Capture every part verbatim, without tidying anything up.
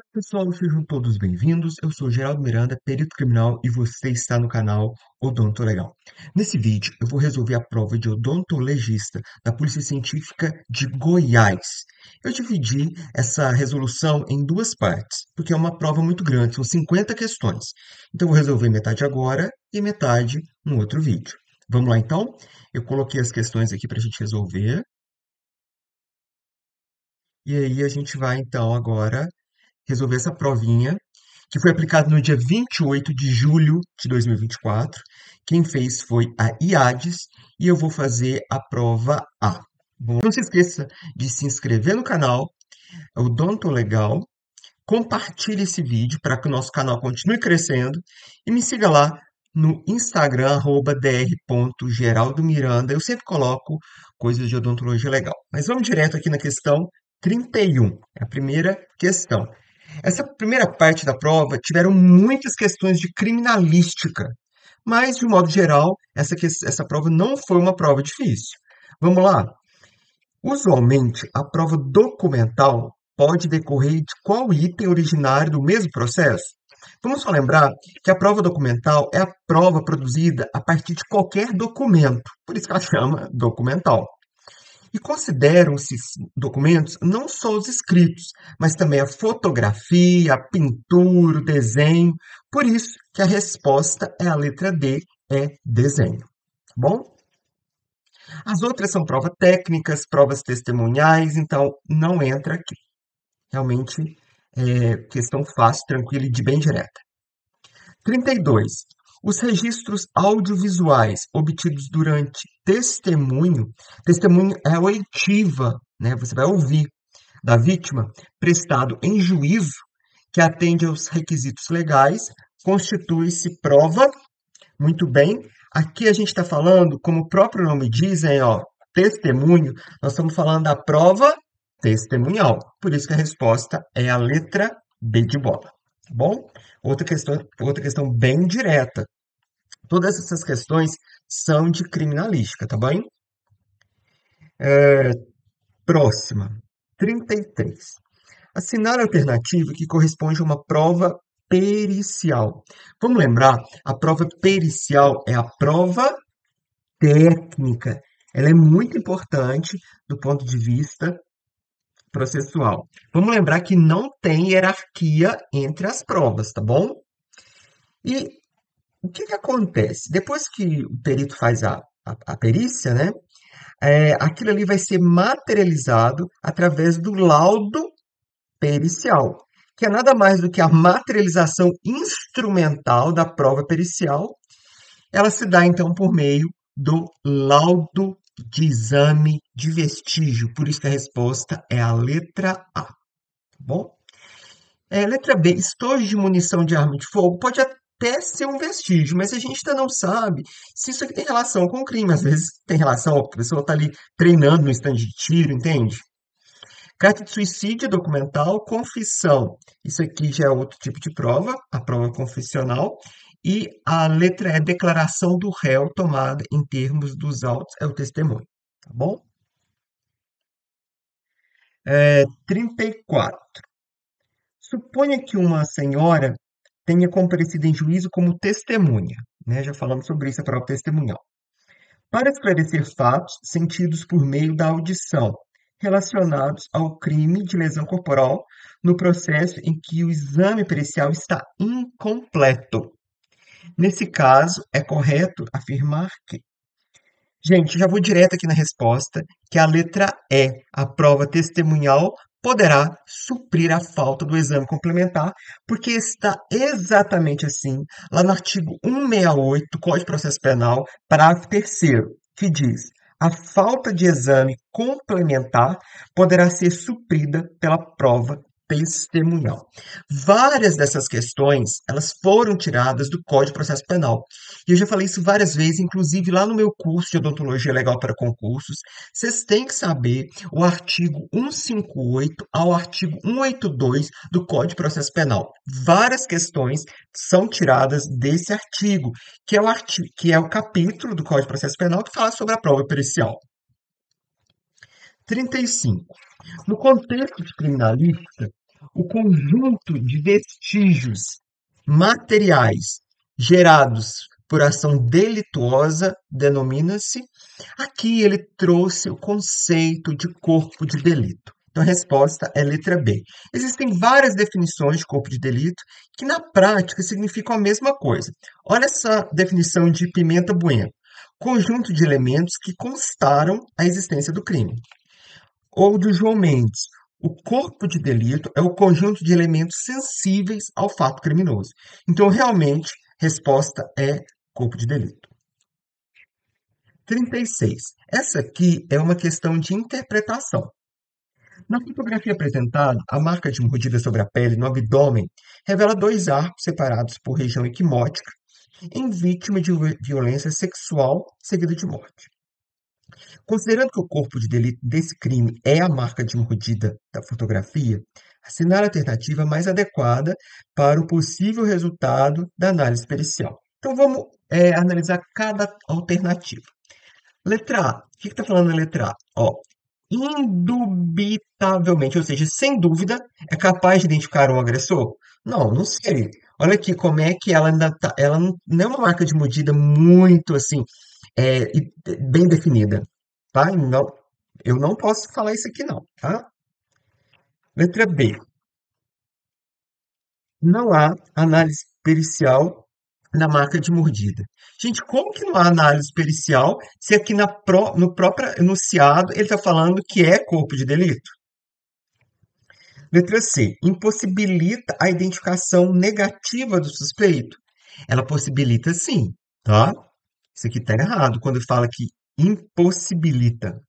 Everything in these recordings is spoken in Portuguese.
Pessoal, sejam todos bem-vindos. Eu sou Geraldo Miranda, perito criminal, e você está no canal Odonto Legal. Nesse vídeo, eu vou resolver a prova de odontologista da Polícia Científica de Goiás. Eu dividi essa resolução em duas partes, porque é uma prova muito grande, são cinquenta questões. Então, eu vou resolver metade agora e metade no outro vídeo. Vamos lá, então? Eu coloquei as questões aqui para a gente resolver. E aí, a gente vai, então, agora resolver essa provinha, que foi aplicado no dia vinte e oito de julho de dois mil e vinte e quatro. Quem fez foi a IADES e eu vou fazer a prova A. Bom, não se esqueça de se inscrever no canal, é o Donto Legal, compartilhe esse vídeo para que o nosso canal continue crescendo e me siga lá no Instagram, arroba dr.geraldomiranda. Eu sempre coloco coisas de odontologia legal. Mas vamos direto aqui na questão trinta e um, é a primeira questão. Essa primeira parte da prova tiveram muitas questões de criminalística, mas, de um modo geral, essa, ques- essa prova não foi uma prova difícil. Vamos lá? Usualmente, a prova documental pode decorrer de qual item originário do mesmo processo? Vamos só lembrar que a prova documental é a prova produzida a partir de qualquer documento, por isso que ela chama documental. E consideram-se documentos não só os escritos, mas também a fotografia, a pintura, o desenho. Por isso que a resposta é a letra D, é desenho. Tá bom? As outras são provas técnicas, provas testemunhais, então não entra aqui. Realmente é questão fácil, tranquila e de bem direta. trinta e dois. Os registros audiovisuais obtidos durante testemunho, testemunho é a oitiva, né? Você vai ouvir da vítima, prestado em juízo, que atende aos requisitos legais, constitui-se prova. Muito bem. Aqui a gente está falando, como o próprio nome diz, hein, ó, testemunho, nós estamos falando da prova testemunhal. Por isso que a resposta é a letra B de bola. Tá bom? Outra questão, outra questão bem direta. Todas essas questões são de criminalística, tá bem? Próxima. trinta e três. Assinar a alternativa que corresponde a uma prova pericial. Vamos lembrar, a prova pericial é a prova técnica. Ela é muito importante do ponto de vista processual. Vamos lembrar que não tem hierarquia entre as provas, tá bom? E o que que acontece? Depois que o perito faz a, a, a perícia, né? É, aquilo ali vai ser materializado através do laudo pericial, que é nada mais do que a materialização instrumental da prova pericial. Ela se dá, então, por meio do laudo de exame de vestígio. Por isso que a resposta é a letra A. Tá bom? É, letra B, estojo de munição de arma de fogo pode até ser um vestígio, mas a gente ainda não sabe se isso aqui tem relação com o crime. Às vezes tem relação, a pessoa está ali treinando no stand de tiro, entende? Carta de suicídio documental, confissão. Isso aqui já é outro tipo de prova, a prova confessional. E a letra E, declaração do réu tomada em termos dos autos, é o testemunho. Tá bom? É, trinta e quatro. Suponha que uma senhora tenha comparecido em juízo como testemunha. Né? Já falamos sobre isso, a prova testemunhal. Para esclarecer fatos sentidos por meio da audição, relacionados ao crime de lesão corporal, no processo em que o exame pericial está incompleto. Nesse caso, é correto afirmar que. Gente, já vou direto aqui na resposta, que a letra E, a prova testemunhal, poderá suprir a falta do exame complementar, porque está exatamente assim, lá no artigo cento e sessenta e oito do Código de Processo Penal, parágrafo terceiro, que diz: a falta de exame complementar poderá ser suprida pela prova testemunhal. Várias dessas questões, elas foram tiradas do Código de Processo Penal. E eu já falei isso várias vezes, inclusive lá no meu curso de odontologia legal para concursos. Vocês têm que saber o artigo cento e cinquenta e oito ao artigo cento e oitenta e dois do Código de Processo Penal. Várias questões são tiradas desse artigo, que é o artigo, que é o capítulo do Código de Processo Penal que fala sobre a prova pericial. trinta e cinco. No contexto de criminalística, O conjunto de vestígios materiais gerados por ação delituosa denomina-se. Aqui ele trouxe o conceito de corpo de delito. Então a resposta é letra B. Existem várias definições de corpo de delito que na prática significam a mesma coisa. Olha essa definição de Pimenta Bueno: conjunto de elementos que constaram a existência do crime. Ou do João Mendes: o corpo de delito é o conjunto de elementos sensíveis ao fato criminoso. Então, realmente, resposta é corpo de delito. trinta e seis. Essa aqui é uma questão de interpretação. Na fotografia apresentada, a marca de mordida sobre a pele no abdômen revela dois arcos separados por região equimótica em vítima de violência sexual seguida de morte. Considerando que o corpo de delito desse crime é a marca de mordida da fotografia, assinar a alternativa mais adequada para o possível resultado da análise pericial. Então vamos é, analisar cada alternativa. Letra A. O que está falando na letra A? Ó, indubitavelmente, ou seja, sem dúvida, é capaz de identificar um agressor? Não, não sei. Olha aqui como é que ela ainda tá, ela não, não é uma marca de mordida muito assim, é, e- bem definida, tá? Não, eu não posso falar isso aqui não, tá? Letra B. Não há análise pericial na marca de mordida. Gente, como que não há análise pericial se aqui na pró- no próprio enunciado ele está falando que é corpo de delito? Letra C. Impossibilita a identificação negativa do suspeito. Ela possibilita sim, tá? Isso aqui está errado quando fala que impossibilita.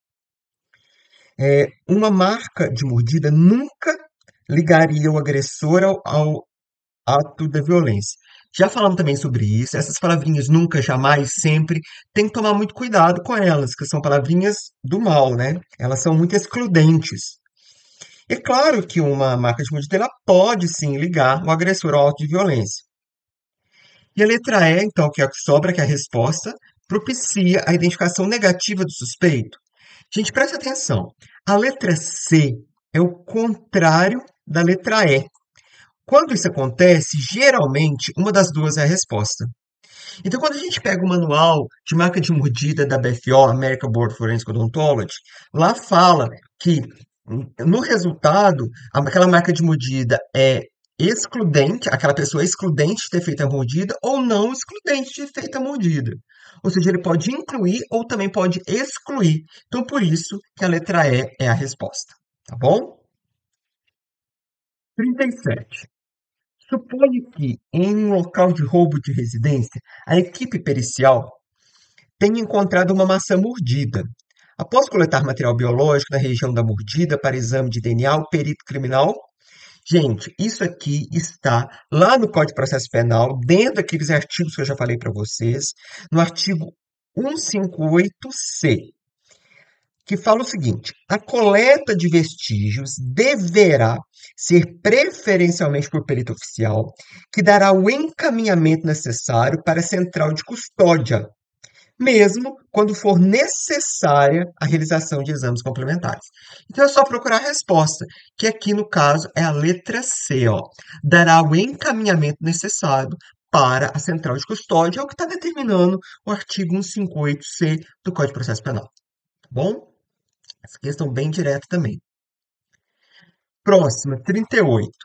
É, uma marca de mordida nunca ligaria o agressor ao, ao ato da violência. Já falamos também sobre isso, essas palavrinhas nunca, jamais, sempre, tem que tomar muito cuidado com elas, que são palavrinhas do mal, né? Elas são muito excludentes. É claro que uma marca de mordida ela pode sim ligar o agressor ao ato de violência. E a letra E, então, que é a que sobra, que é a resposta, propicia a identificação negativa do suspeito. Gente, presta atenção. A letra C é o contrário da letra E. Quando isso acontece, geralmente uma das duas é a resposta. Então, quando a gente pega o manual de marca de mordida da B F O, American Board of Forensic Odontology, lá fala que no resultado, aquela marca de mordida é excludente, aquela pessoa é excludente de ter feito a mordida ou não excludente de ter feito a mordida. Ou seja, ele pode incluir ou também pode excluir. Então, por isso que a letra E é a resposta. Tá bom? trinta e sete. Suponha que, em um local de roubo de residência, a equipe pericial tenha encontrado uma maçã mordida. Após coletar material biológico na região da mordida para exame de D N A, o perito criminal. Gente, isso aqui está lá no Código de Processo Penal, dentro daqueles artigos que eu já falei para vocês, no artigo cento e cinquenta e oito C, que fala o seguinte: a coleta de vestígios deverá ser preferencialmente por perito oficial, que dará o encaminhamento necessário para a central de custódia, mesmo quando for necessária a realização de exames complementares. Então é só procurar a resposta, que aqui no caso é a letra C, ó. Dará o encaminhamento necessário para a central de custódia, é o que está determinando o artigo cento e cinquenta e oito C do Código de Processo Penal. Tá bom? Essa questão bem direta também. Próxima, trinta e oito.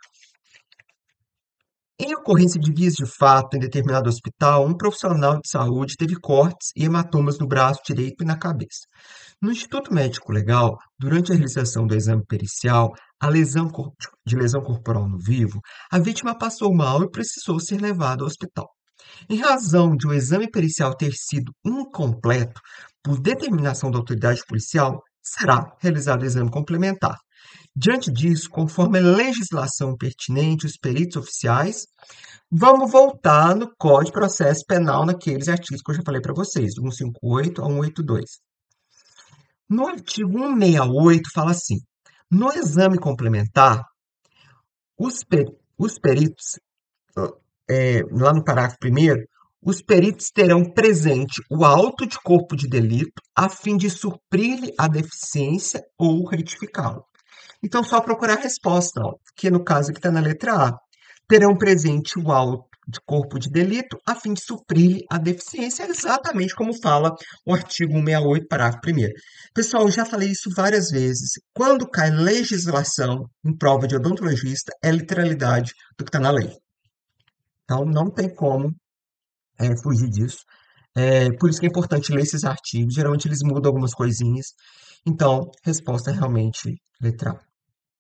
Em ocorrência de vias de fato em determinado hospital, um profissional de saúde teve cortes e hematomas no braço direito e na cabeça. No Instituto Médico Legal, durante a realização do exame pericial, a lesão cor- de lesão corporal no vivo, a vítima passou mal e precisou ser levada ao hospital. Em razão de o exame pericial ter sido incompleto, por determinação da autoridade policial, será realizado o exame complementar. Diante disso, conforme a legislação pertinente, os peritos oficiais, vamos voltar no Código de Processo Penal, naqueles artigos que eu já falei para vocês, do cento e cinquenta e oito a cento e oitenta e dois. No artigo cento e sessenta e oito fala assim: no exame complementar, os, per- os peritos, é, lá no parágrafo primeiro, os peritos terão presente o auto de corpo de delito a fim de suprir-lhe a deficiência ou retificá-lo. Então, só procurar a resposta, ó, que no caso aqui está na letra A. Terão presente o auto de corpo de delito a fim de suprir a deficiência, exatamente como fala o artigo cento e sessenta e oito, parágrafo primeiro. Pessoal, eu já falei isso várias vezes. Quando cai legislação em prova de odontologista, é literalidade do que está na lei. Então, não tem como é, fugir disso. É, por isso que é importante ler esses artigos. Geralmente eles mudam algumas coisinhas. Então, resposta é realmente letra A.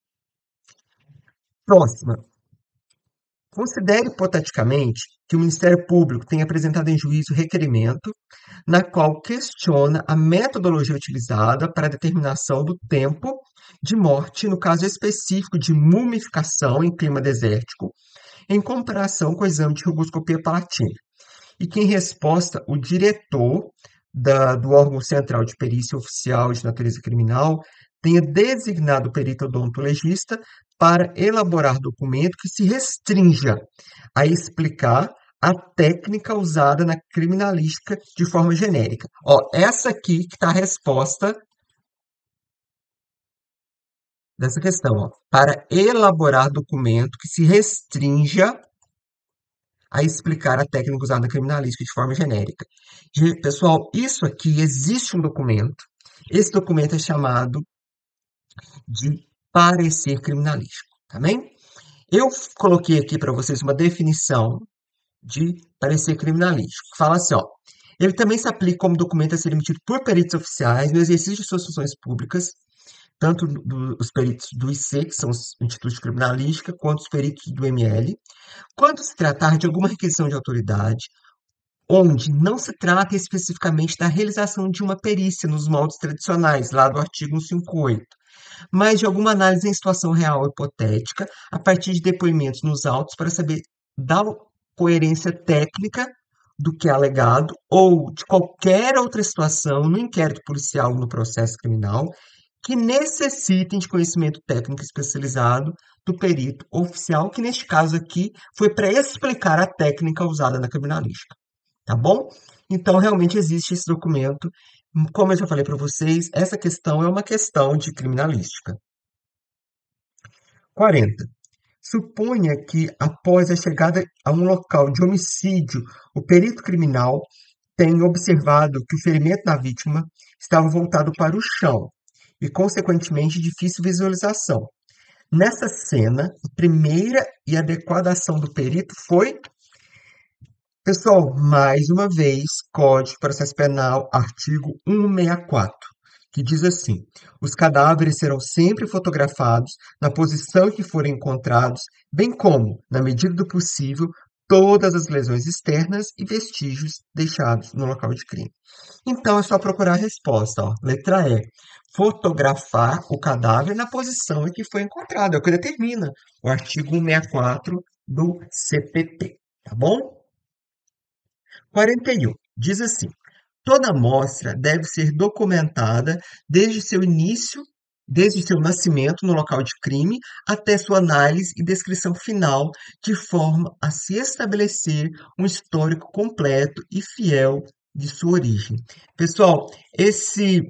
Próxima. Considere hipoteticamente que o Ministério Público tenha apresentado em juízo requerimento na qual questiona a metodologia utilizada para a determinação do tempo de morte, no caso específico de mumificação em clima desértico, em comparação com o exame de rugoscopia palatina. E que, em resposta, o diretor da- do órgão central de perícia oficial de natureza criminal tenha designado o perito odontologista para elaborar documento que se restrinja a explicar a técnica usada na criminalística de forma genérica. Ó, essa aqui que está a resposta dessa questão, ó, para elaborar documento que se restrinja a explicar a técnica usada na criminalística de forma genérica. Ge- Pessoal, isso aqui existe um documento. Esse documento é chamado de parecer criminalístico, tá bem? Eu coloquei aqui para vocês uma definição de parecer criminalístico. Fala assim, ó. Ele também se aplica como documento a ser emitido por peritos oficiais no exercício de suas funções públicas, tanto do- dos peritos do I C, que são os institutos de criminalística, quanto os peritos do M L, quando se tratar de alguma requisição de autoridade, onde não se trata especificamente da realização de uma perícia nos moldes tradicionais, lá do artigo cento e cinquenta e oito, mas de alguma análise em situação real ou hipotética, a partir de depoimentos nos autos para saber da coerência técnica do que é alegado ou de qualquer outra situação no inquérito policial ou no processo criminal que necessitem de conhecimento técnico especializado do perito oficial, que neste caso aqui foi para explicar a técnica usada na criminalística, tá bom? Então, realmente existe esse documento. Como eu já falei para vocês, essa questão é uma questão de criminalística. Quarenta. Suponha que, após a chegada a um local de homicídio, o perito criminal tenha observado que o ferimento da vítima estava voltado para o chão e, consequentemente, difícil visualização. Nessa cena, a primeira e adequada ação do perito foi. Pessoal, mais uma vez, Código de Processo Penal, artigo cento e sessenta e quatro, que diz assim: os cadáveres serão sempre fotografados na posição em que forem encontrados, bem como, na medida do possível, todas as lesões externas e vestígios deixados no local de crime. Então é só procurar a resposta, ó. Letra E. Fotografar o cadáver na posição em que foi encontrado. É o que determina o artigo cento e sessenta e quatro do C P P. Tá bom? Quarenta e um diz assim: toda amostra deve ser documentada desde seu início, desde seu nascimento no local de crime, até sua análise e descrição final, de forma a se estabelecer um histórico completo e fiel de sua origem. Pessoal, esse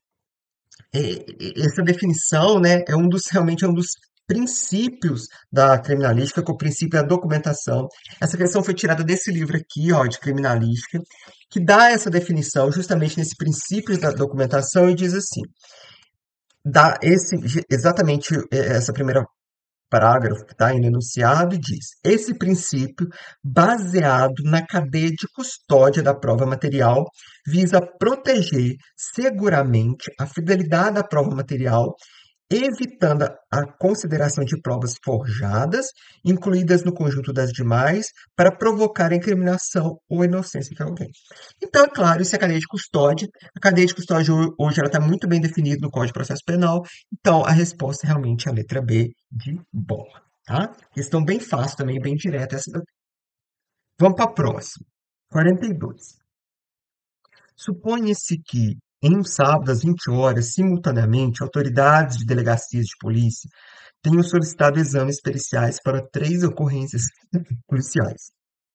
é, essa definição, né, é um dos realmente é um dos princípios da criminalística, que é o princípio da documentação. Essa questão foi tirada desse livro aqui, ó, de criminalística, que dá essa definição justamente nesse princípio da documentação e diz assim, dá esse exatamente eh, essa primeira parágrafo que está em enunciado diz: esse princípio, baseado na cadeia de custódia da prova material, visa proteger seguramente a fidelidade da prova material, evitando a consideração de provas forjadas, incluídas no conjunto das demais, para provocar a incriminação ou inocência de alguém. Então, é claro, isso é a cadeia de custódia. A cadeia de custódia ho- hoje ela está muito bem definida no Código de Processo Penal. Então, a resposta realmente é a letra B de bola, tá? Questão bem fácil também, bem direta essa daqui. Vamos para a próxima. quarenta e dois. Suponha-se que, em um sábado, às vinte horas, simultaneamente, autoridades de delegacias de polícia tenham solicitado exames periciais para três ocorrências policiais: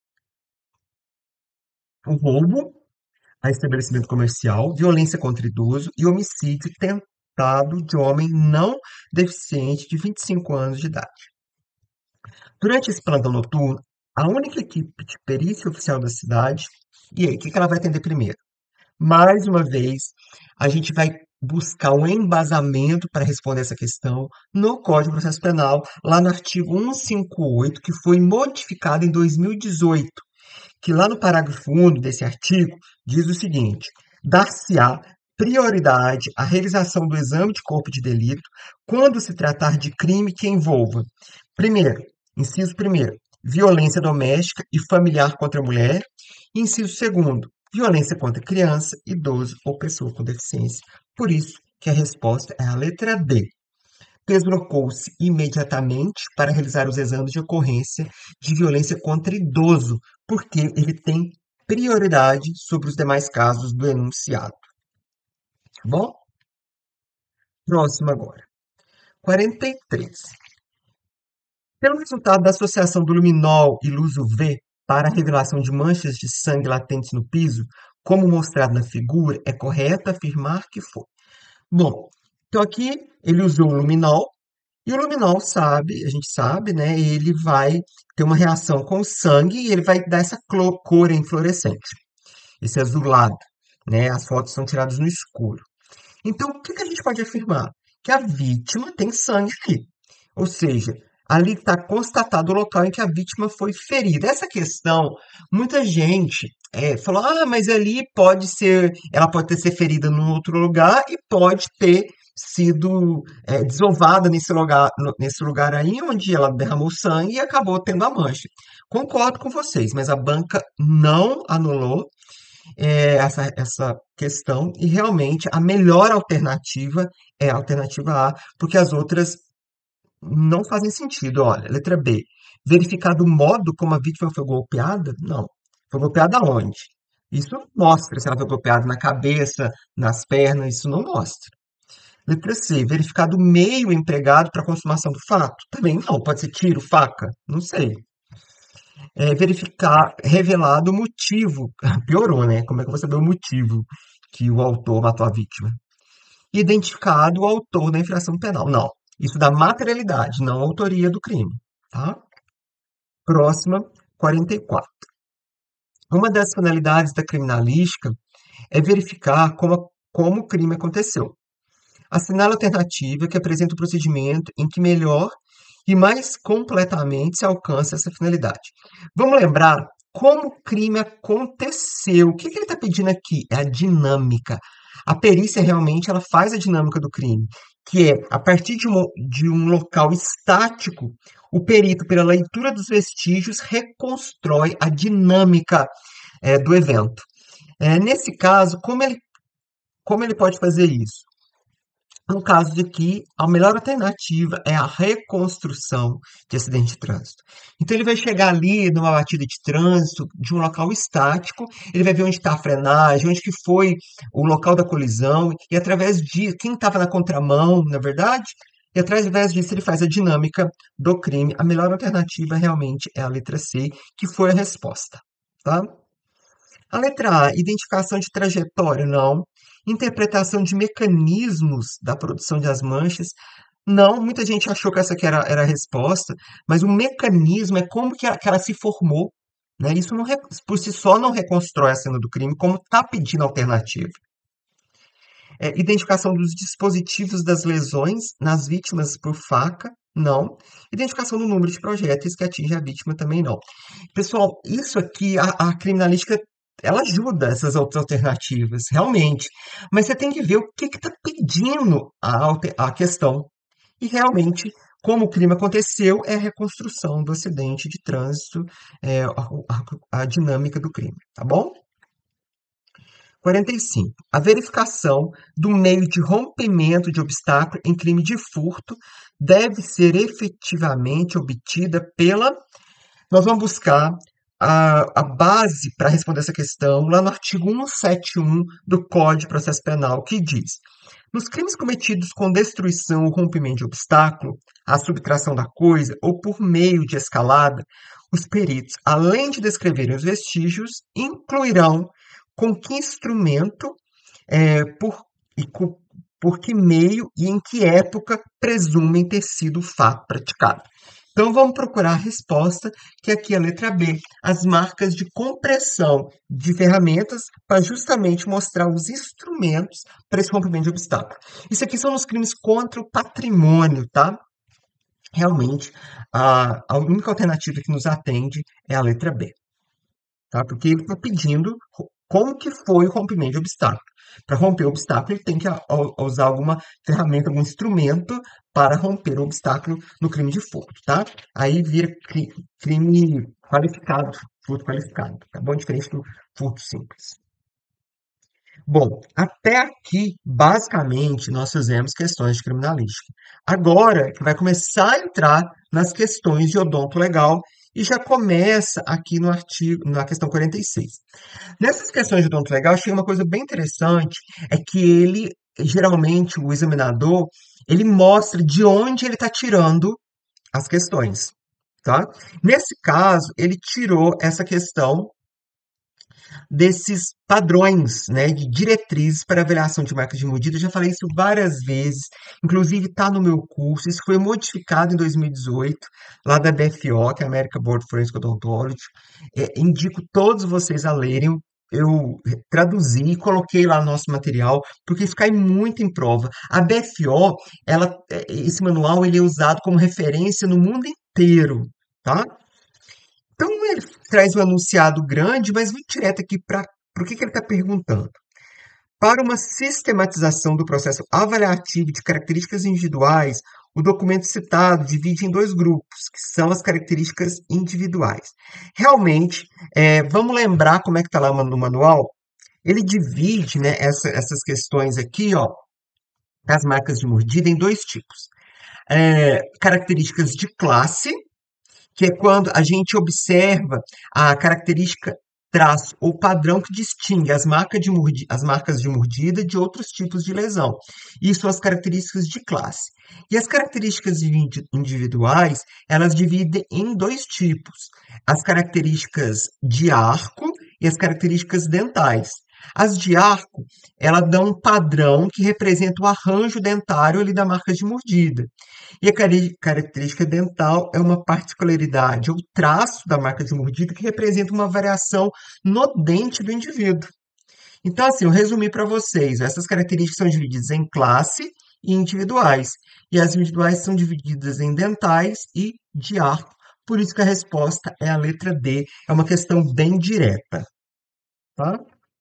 o roubo a estabelecimento comercial, violência contra idoso e homicídio atestado de homem não deficiente de vinte e cinco anos de idade. Durante esse plantão noturno, a única equipe de perícia oficial da cidade, e aí, o que que ela vai atender primeiro? Mais uma vez, a gente vai buscar um embasamento para responder essa questão no Código de Processo Penal, lá no artigo cento e cinquenta e oito, que foi modificado em dois mil e dezoito, que lá no parágrafo único desse artigo diz o seguinte: dar-se-á prioridade à realização do exame de corpo de delito quando se tratar de crime que envolva, primeiro, inciso primeiro, violência doméstica e familiar contra a mulher, e inciso segundo, violência contra criança, idoso ou pessoa com deficiência. Por isso que a resposta é a letra D. Deslocou-se imediatamente para realizar os exames de ocorrência de violência contra idoso, porque ele tem prioridade sobre os demais casos do enunciado. Tá bom? Próximo agora. quarenta e três. Pelo resultado da associação do luminol e luz U V para a revelação de manchas de sangue latentes no piso, como mostrado na figura, é correto afirmar que foi. Bom, então aqui ele usou o luminol, e o luminol sabe, a gente sabe, né? Ele vai ter uma reação com o sangue e ele vai dar essa clo- cor enfluorescente, esse azulado, né? As fotos são tiradas no escuro. Então, o que que a gente pode afirmar? Que a vítima tem sangue ali. Ou seja, ali está constatado o local em que a vítima foi ferida. Essa questão, muita gente é, falou: ah, mas ali pode ser, ela pode ter sido ferida num outro lugar e pode ter sido é, desovada nesse lugar, no- nesse lugar aí onde ela derramou sangue e acabou tendo a mancha. Concordo com vocês, mas a banca não anulou é, essa, essa questão e realmente a melhor alternativa é a alternativa A, porque as outras não fazem sentido. Olha, letra B. Verificado o modo como a vítima foi golpeada? Não. Foi golpeada onde? Isso não mostra se ela foi golpeada na cabeça, nas pernas, isso não mostra. Letra C. Verificado o meio empregado para a consumação do fato? Também não. Pode ser tiro, faca? Não sei. É, verificar, revelado o motivo. Piorou, né? Como é que eu vou saber o motivo que o autor matou a vítima? Identificado o autor da infração penal. Não. Isso dá materialidade, não autoria do crime. Tá? Próxima, quarenta e quatro. Uma das finalidades da criminalística é verificar como, como o crime aconteceu. Assinala a alternativa que apresenta o procedimento em que melhor e mais completamente se alcança essa finalidade. Vamos lembrar como o crime aconteceu. O que, que ele está pedindo aqui? É a dinâmica. A perícia realmente ela faz a dinâmica do crime, que é, a partir de um, de um local estático, o perito, pela leitura dos vestígios, reconstrói a dinâmica é, do evento. É, nesse caso, como ele, como ele pode fazer isso? No caso de que a melhor alternativa é a reconstrução de acidente de trânsito. Então ele vai chegar ali numa batida de trânsito, de um local estático, ele vai ver onde está a frenagem, onde que foi o local da colisão, e através de quem estava na contramão, na verdade, e através disso ele faz a dinâmica do crime. A melhor alternativa realmente é a letra C, que foi a resposta. Tá? A letra A, identificação de trajetória, não. Interpretação de mecanismos da produção das manchas, não. Muita gente achou que essa aqui era, era a resposta, mas o mecanismo é como que ela, que ela se formou. Né? Isso não, por si só não reconstrói a cena do crime, como está pedindo alternativa. É, identificação dos dispositivos das lesões nas vítimas por faca, não. Identificação do número de projéteis que atinge a vítima, também não. Pessoal, isso aqui, a, a criminalística, ela ajuda essas outras alternativas, realmente. Mas você tem que ver o que está pedindo a, alter- a questão. E realmente, como o crime aconteceu, é a reconstrução do acidente de trânsito, é, a, a- a dinâmica do crime, tá bom? quarenta e cinco. A verificação do meio de rompimento de obstáculo em crime de furto deve ser efetivamente obtida pela. Nós vamos buscar a, a base para responder essa questão lá no artigo cento e setenta e um do Código de Processo Penal, que diz: nos crimes cometidos com destruição ou rompimento de obstáculo, a subtração da coisa ou por meio de escalada, os peritos, além de descreverem os vestígios, incluirão com que instrumento é, por, e co- por que meio e em que época presumem ter sido o fato praticado. Então vamos procurar a resposta, que aqui é a letra B, as marcas de compressão de ferramentas para justamente mostrar os instrumentos para esse rompimento de obstáculo. Isso aqui são os crimes contra o patrimônio, tá? Realmente, a, a única alternativa que nos atende é a letra B, tá? Porque ele está pedindo ro- como que foi o rompimento de obstáculo. Para romper o obstáculo, ele tem que a- a- usar alguma ferramenta, algum instrumento para romper o obstáculo no crime de furto, tá? Aí vira cri- crime qualificado, furto qualificado, tá bom? Diferente do furto simples. Bom, até aqui, basicamente, nós fizemos questões de criminalística. Agora que vai começar a entrar nas questões de odonto legal e já começa aqui no artigo, na questão quarenta e seis. Nessas questões de odonto legal, achei uma coisa bem interessante, é que ele, geralmente, o examinador, ele mostra de onde ele está tirando as questões, tá? Nesse caso, ele tirou essa questão desses padrões, né, de diretrizes para avaliação de marcas de mordida. Eu já falei isso várias vezes, inclusive está no meu curso. Isso foi modificado em dois mil e dezoito, lá da B F O, que é a American Board of Forensic Odontology. É, indico todos vocês a lerem. Eu traduzi e coloquei lá no nosso material, porque isso cai muito em prova. A B F O, ela, é, esse manual, ele é usado como referência no mundo inteiro, tá? Então ele traz um enunciado grande, mas vem direto aqui para o que, que ele está perguntando. Para uma sistematização do processo avaliativo de características individuais, o documento citado divide em dois grupos, que são as características individuais. Realmente, é, vamos lembrar como é que está lá no manual? Ele divide, né, essa- essas questões aqui, ó, as marcas de mordida, em dois tipos. É, características de classe, que é quando a gente observa a característica, traço ou padrão que distingue as marcas de mordi- as marcas de mordida de outros tipos de lesão. Isso são as características de classe. E as características indi- individuais, elas dividem em dois tipos: as características de arco e as características dentais. As de arco, ela dão um padrão que representa o arranjo dentário ali da marca de mordida. E a cari- característica dental é uma particularidade ou traço da marca de mordida que representa uma variação no dente do indivíduo. Então, assim, eu resumi para vocês. Essas características são divididas em classe e individuais. E as individuais são divididas em dentais e de arco. Por isso que a resposta é a letra D. É uma questão bem direta, tá?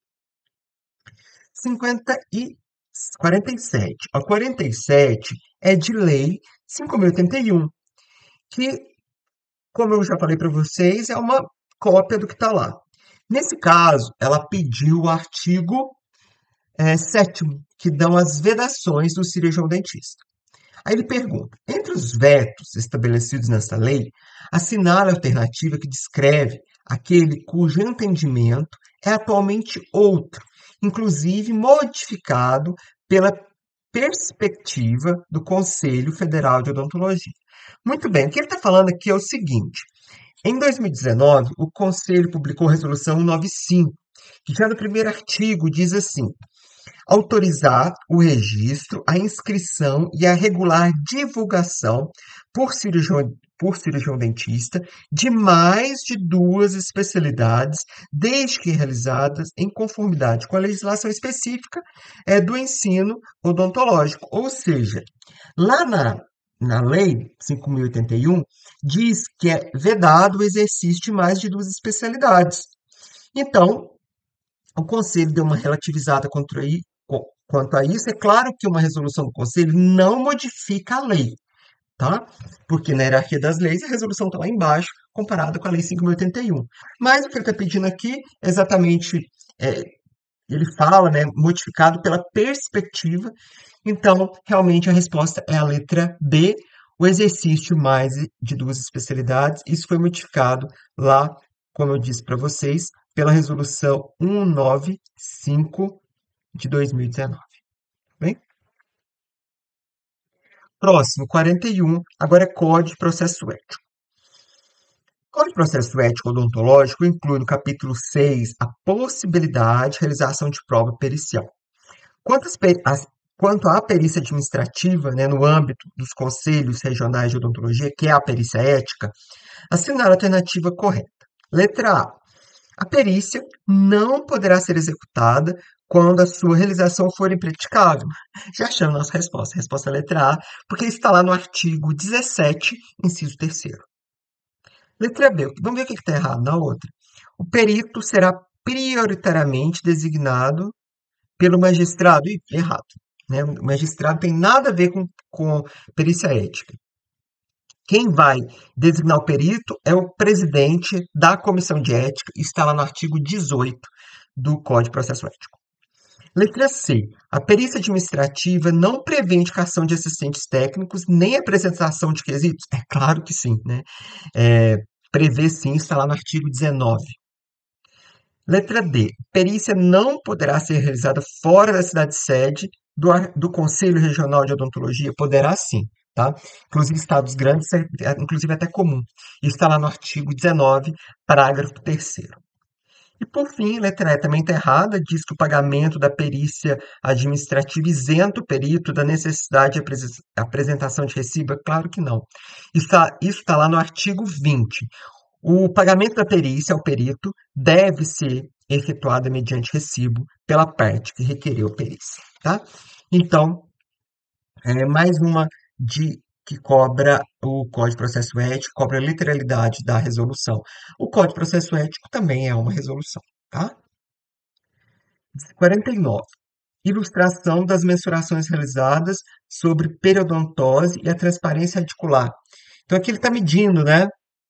cinquenta e quarenta e sete. A quarenta e sete é de lei cinco mil e oitenta e um, que, como eu já falei para vocês, é uma cópia do que está lá. Nesse caso, ela pediu o artigo eh, sétimo, que dão as vedações do cirurgião dentista. Aí ele pergunta: entre os vetos estabelecidos nessa lei, assinale a alternativa que descreve aquele cujo entendimento é atualmente outro, inclusive modificado pela perspectiva do Conselho Federal de Odontologia. Muito bem, o que ele está falando aqui é o seguinte: em dois mil e dezenove, o Conselho publicou a Resolução cento e noventa e cinco, que já no primeiro artigo diz assim: autorizar o registro, a inscrição e a regular divulgação por cirurgião, por cirurgião dentista de mais de duas especialidades, desde que realizadas em conformidade com a legislação específica eh, do ensino odontológico. Ou seja, lá na, na Lei cinco mil e oitenta e um, diz que é vedado o exercício de mais de duas especialidades. Então, o Conselho deu uma relativizada contra i- co- quanto a isso. É claro que uma resolução do Conselho não modifica a lei, tá? Porque na hierarquia das leis, a resolução está lá embaixo, comparada com a Lei cinco mil e oitenta e um. Mas o que ele está pedindo aqui é exatamente, é, ele fala, né, modificado pela perspectiva. Então, realmente, a resposta é a letra B, o exercício mais de duas especialidades. Isso foi modificado lá, como eu disse para vocês, pela resolução cento e noventa e cinco de dois mil e dezenove. Bem? Próximo, quarenta e um, agora é Código de Processo Ético. O Código de Processo Ético Odontológico inclui no capítulo seis a possibilidade de realização de prova pericial. Quantas, Quanto à perícia administrativa, né, no âmbito dos conselhos regionais de odontologia, que é a perícia ética, assinar a alternativa correta. Letra A. A perícia não poderá ser executada quando a sua realização for impraticável. Já achamos nossa resposta. Resposta letra A, porque está lá no artigo dezessete, inciso terceiro. Letra B. Vamos ver o que está errado na outra. O perito será prioritariamente designado pelo magistrado. Ih, errado. Né? O magistrado tem nada a ver com, com perícia ética. Quem vai designar o perito é o presidente da comissão de ética, está lá no artigo dezoito do Código de Processo Ético. Letra C. A perícia administrativa não prevê indicação de assistentes técnicos nem apresentação de quesitos? É claro que sim, né? É, prevê sim, está lá no artigo dezenove. Letra D. Perícia não poderá ser realizada fora da cidade sede do, ar- do Conselho Regional de Odontologia? Poderá sim, tá? Inclusive, estados grandes, é, é, inclusive até comum. Isso está lá no artigo dezenove, parágrafo terceiro. E por fim, letra E também está errada, diz que o pagamento da perícia administrativa isenta o perito da necessidade de apres- apresentação de recibo. É claro que não. Isso está, isso está lá no artigo vinte. O pagamento da perícia ao perito deve ser efetuado mediante recibo pela parte que requereu a perícia, tá? Então, é mais uma de que cobra o Código de Processo Ético, cobra a literalidade da resolução. O Código de Processo Ético também é uma resolução, tá? quarenta e nove. Ilustração das mensurações realizadas sobre periodontose e a transparência radicular. Então, aqui ele está medindo, né?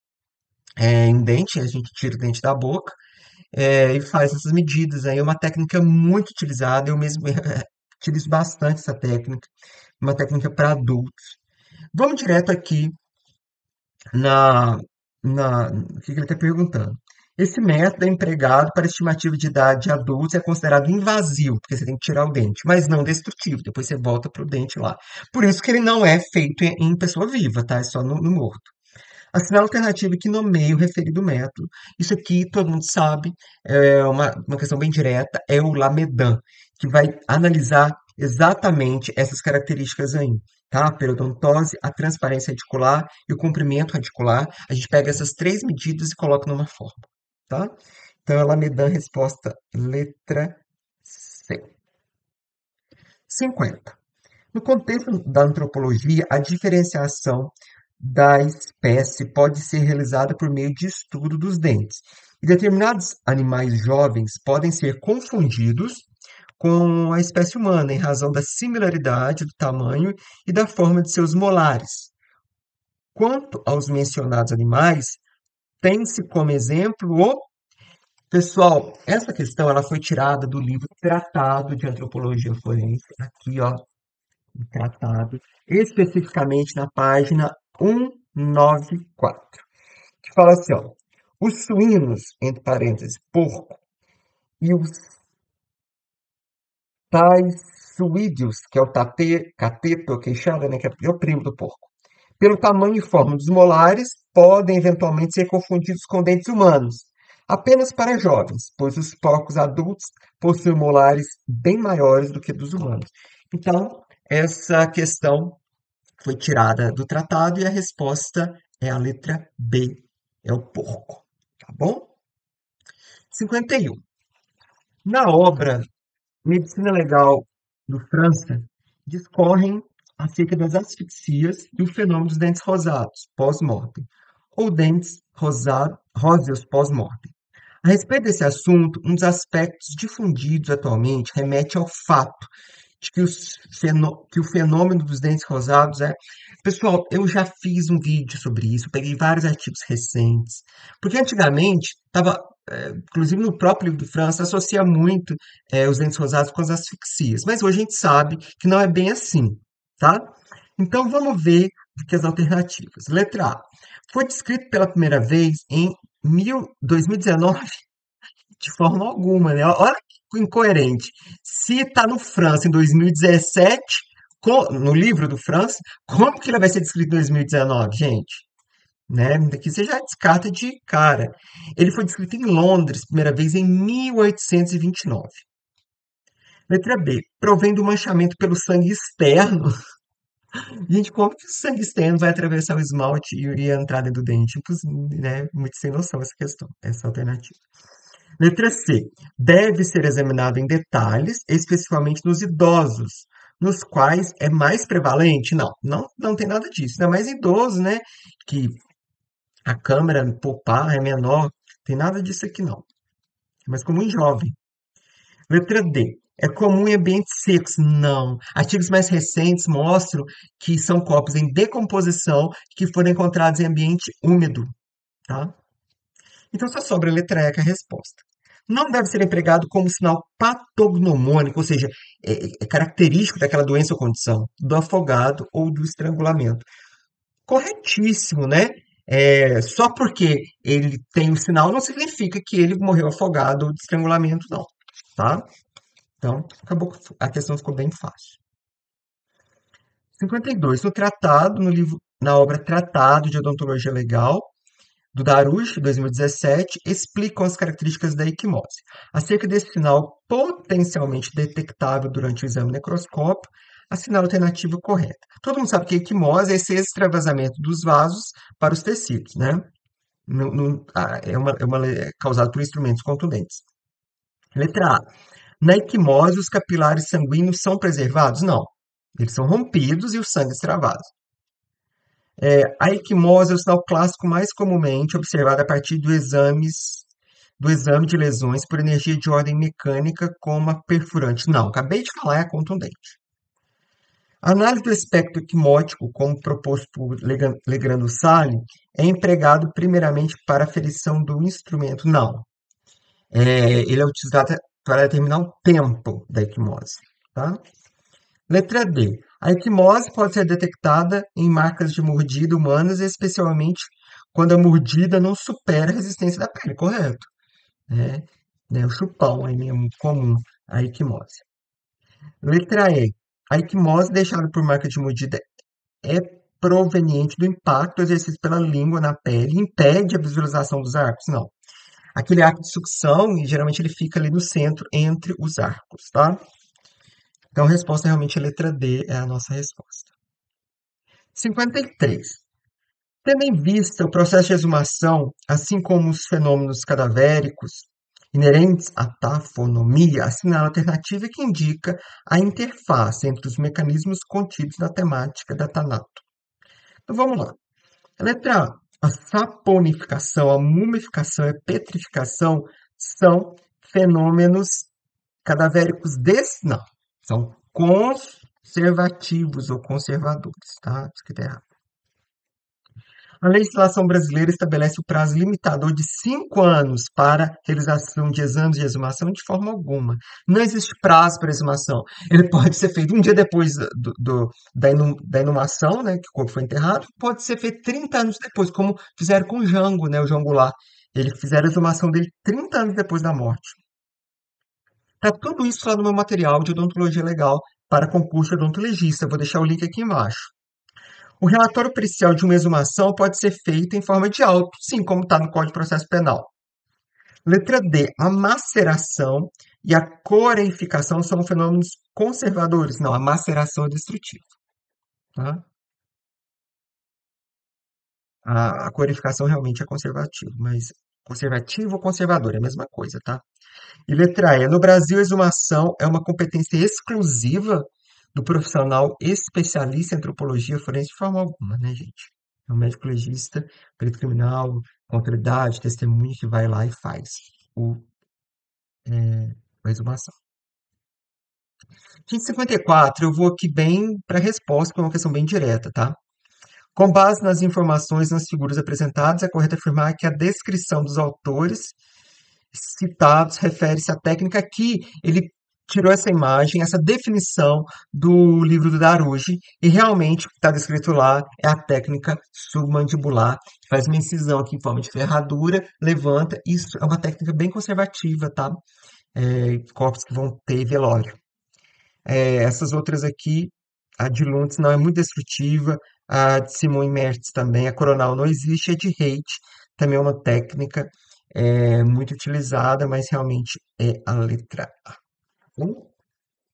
É, em dente, a gente tira o dente da boca, é, e faz essas medidas aí. É uma técnica muito utilizada, eu mesmo utilizo bastante essa técnica, uma técnica para adultos. Vamos direto aqui na, na, o que que ele está perguntando. Esse método é empregado para estimativa de idade de adultos e é considerado invasivo, porque você tem que tirar o dente, mas não destrutivo, depois você volta para o dente lá. Por isso que ele não é feito em, em pessoa viva, tá? É só no, no morto. Assinar a alternativa que nomeia o referido método. Isso aqui todo mundo sabe, é uma, uma questão bem direta, é o Lamedan, que vai analisar exatamente essas características aí, tá? A periodontose, a transparência radicular e o comprimento radicular. A gente pega essas três medidas e coloca numa forma, tá? Então, é Lamedan, resposta letra C. cinquenta. No contexto da antropologia, a diferenciação da espécie pode ser realizada por meio de estudo dos dentes. E determinados animais jovens podem ser confundidos com a espécie humana, em razão da similaridade do tamanho e da forma de seus molares. Quanto aos mencionados animais, tem-se como exemplo o... Pessoal, essa questão ela foi tirada do livro Tratado de Antropologia Forense, aqui, ó, o tratado, especificamente na página cento e noventa e quatro, que fala assim, ó, os suínos, entre parênteses, porco, e os tais suídeos, que é o tate, cateto, queixada, né, que é o primo do porco, pelo tamanho e forma dos molares, podem eventualmente ser confundidos com dentes humanos, apenas para jovens, pois os porcos adultos possuem molares bem maiores do que dos humanos. Então, essa questão foi tirada do tratado e a resposta é a letra B, é o porco, tá bom? cinquenta e um. Na obra Medicina Legal do França, discorrem acerca das asfixias e o fenômeno dos dentes rosados pós-mortem, ou dentes rosa- róseos pós-mortem. A respeito desse assunto, um dos aspectos difundidos atualmente remete ao fato de que, os fenô- que o fenômeno dos dentes rosados é. Pessoal, eu já fiz um vídeo sobre isso, eu peguei vários artigos recentes, porque antigamente estava. Inclusive no próprio livro do França, associa muito eh, os dentes rosados com as asfixias, mas hoje a gente sabe que não é bem assim, tá? Então vamos ver aqui as alternativas. Letra A. Foi descrito pela primeira vez em mil, dois mil e dezenove. De forma alguma, né? Olha que incoerente. Se está no França em dois mil e dezessete, co- no livro do França, como que ele vai ser descrito em dois mil e dezenove, gente? Né? Daqui você já descarta de cara. Ele foi descrito em Londres, primeira vez em mil oitocentos e vinte e nove. Letra B, provém do manchamento pelo sangue externo. Gente, como que o sangue externo vai atravessar o esmalte e, e entrar dentro do dente? Impos- né? Muito sem noção essa questão, essa alternativa. Letra C. Deve ser examinado em detalhes, especificamente nos idosos, nos quais é mais prevalente? Não, não, não tem nada disso. Ainda mais idoso, né? Que a câmara pulpar é menor. Tem nada disso aqui, não. É mais comum em jovem. Letra D. É comum em ambientes secos? Não. Artigos mais recentes mostram que são corpos em decomposição que foram encontrados em ambiente úmido, tá? Então só sobra a letra E que é a resposta. Não deve ser empregado como sinal patognomônico, ou seja, é, é característico daquela doença ou condição, do afogado ou do estrangulamento. Corretíssimo, né? É, só porque ele tem o sinal não significa que ele morreu afogado ou de estrangulamento, não, tá? Então, acabou, a questão ficou bem fácil. cinquenta e dois. No tratado, no livro, na obra Tratado de Odontologia Legal, do Darush, dois mil e dezessete, explicam as características da equimose. Acerca desse sinal potencialmente detectável durante o exame necroscópio, assinala a alternativa correta. Todo mundo sabe que a equimose é esse extravasamento dos vasos para os tecidos, né? No- no- ah, é, uma, é, uma, é causado por instrumentos contundentes. Letra A. Na equimose, os capilares sanguíneos são preservados? Não. Eles são rompidos e o sangue extravasa. É, a equimose é o sinal clássico mais comumente observado a partir do, exames, do exame de lesões por energia de ordem mecânica como a perfurante. Não, acabei de falar, é contundente. A análise do espectro equimótico, como proposto por Lega- Legrand Sale, é empregado primeiramente para a aferição do instrumento. Não, é, ele é utilizado para determinar o tempo da equimose. Tá? Letra D. A equimose pode ser detectada em marcas de mordida humanas, especialmente quando a mordida não supera a resistência da pele, correto? Né? Né, o chupão é mesmo comum, a equimose. Letra E. A equimose deixada por marca de mordida é proveniente do impacto exercido pela língua na pele e impede a visualização dos arcos? Não. Aquele arco de sucção, e geralmente ele fica ali no centro, entre os arcos, tá? Então, a resposta realmente é a letra D, é a nossa resposta. cinquenta e três. Tendo em vista o processo de exumação, assim como os fenômenos cadavéricos inerentes à tafonomia, assinala a alternativa que indica a interface entre os mecanismos contidos na temática da Tanato. Então vamos lá. A letra A. A saponificação, a mumificação e a petrificação são fenômenos cadavéricos des... Não, são conservativos ou conservadores, tá? Isso aqui tá errado. A legislação brasileira estabelece o prazo limitador de cinco anos para realização de exames de exumação de forma alguma. Não existe prazo para exumação. Ele pode ser feito um dia depois do, do- da, inu- da inumação, né, que o corpo foi enterrado, pode ser feito trinta anos depois, como fizeram com o Jango, né, o Jango lá. Ele fizeram a exumação dele trinta anos depois da morte. Tá tudo isso lá no meu material de odontologia legal para concurso de odontologista. Eu vou deixar o link aqui embaixo. O relatório pericial de uma exumação pode ser feito em forma de auto, sim, como está no Código de Processo Penal. Letra D. A maceração e a coreificação são fenômenos conservadores. Não, a maceração é destrutiva. Tá? A, a coreificação realmente é conservativa, mas conservativo ou conservador é a mesma coisa, tá? E letra E. No Brasil, a exumação é uma competência exclusiva do profissional especialista em antropologia forense de forma alguma, né, gente? É um médico legista, perito criminal, com autoridade, testemunha que vai lá e faz o, a exumação. Gente, cinquenta e quatro, eu vou aqui bem para a resposta, que é uma questão bem direta, tá? Com base nas informações nas figuras apresentadas, é correto afirmar que a descrição dos autores citados refere-se à técnica que ele tirou essa imagem, essa definição do livro do Daruji, e realmente o que está descrito lá é a técnica submandibular, que faz uma incisão aqui em forma de ferradura, levanta, isso é uma técnica bem conservativa, tá? É, corpos que vão ter velório. É, essas outras aqui, a de Luntz não é muito destrutiva, a de Simon Mertz também, a coronal não existe, a de Haidt também é uma técnica é, muito utilizada, mas realmente é a letra A. Hum?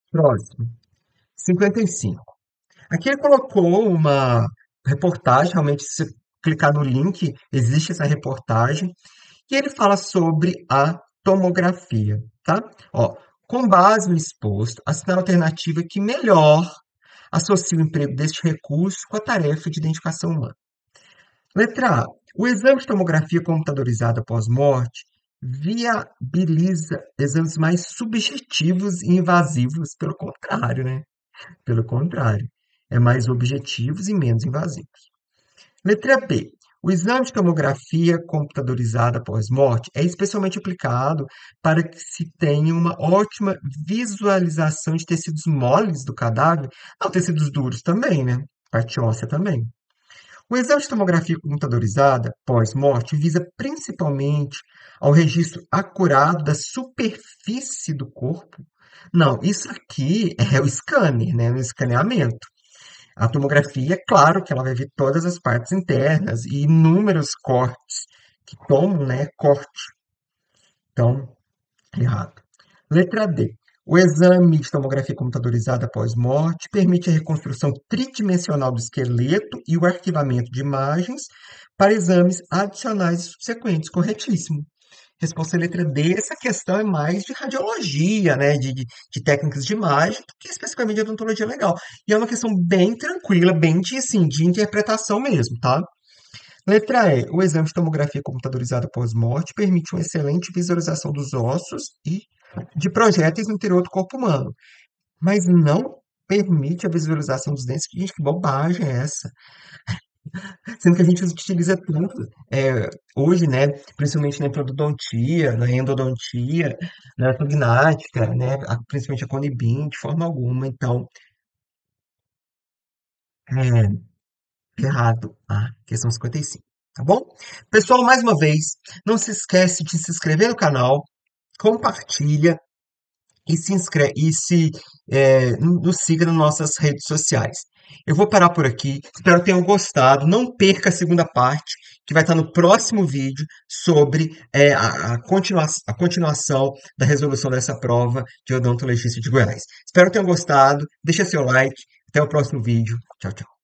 Próximo. Cinquenta e cinco. Aqui ele colocou uma reportagem, realmente, se você clicar no link, existe essa reportagem, e ele fala sobre a tomografia, tá? Ó, com base no exposto, assinale a alternativa que melhor associa o emprego deste recurso com a tarefa de identificação humana. Letra A. O exame de tomografia computadorizada pós-morte viabiliza exames mais subjetivos e invasivos, pelo contrário, né? Pelo contrário, é mais objetivos e menos invasivos. Letra B. O exame de tomografia computadorizada pós-morte é especialmente aplicado para que se tenha uma ótima visualização de tecidos moles do cadáver, não tecidos duros também, né? Parte óssea também. O exame de tomografia computadorizada pós-morte visa principalmente ao registro acurado da superfície do corpo. Não, isso aqui é o scanner, né? O escaneamento. A tomografia, é claro que ela vai ver todas as partes internas e inúmeros cortes que tomam, né? Corte. Então, errado. Letra D. O exame de tomografia computadorizada após morte permite a reconstrução tridimensional do esqueleto e o arquivamento de imagens para exames adicionais e subsequentes. Corretíssimo. Resposta letra D. Essa questão é mais de radiologia, né? De, de, de técnicas de imagem, do que especificamente de odontologia legal. E é uma questão bem tranquila, bem de, assim, de interpretação mesmo, tá? Letra E. O exame de tomografia computadorizada pós-morte permite uma excelente visualização dos ossos e de projéteis no interior do corpo humano, mas não permite a visualização dos dentes. Gente, que bobagem é essa? Sendo que a gente utiliza tanto é, hoje, né, principalmente na endodontia, na endodontia, na ortognática, né, a- principalmente a Conibin, de forma alguma. Então, é errado a questão cinquenta e cinco, tá bom? Pessoal, mais uma vez, não se esquece de se inscrever no canal, compartilha e se inscreve e se é, nos siga nas nossas redes sociais. Eu vou parar por aqui. Espero que tenham gostado. Não perca a segunda parte, que vai estar no próximo vídeo sobre é, a, a, continua a continuação da resolução dessa prova de odontologista de Goiás. Espero que tenham gostado. Deixa seu like. Até o próximo vídeo. Tchau, tchau.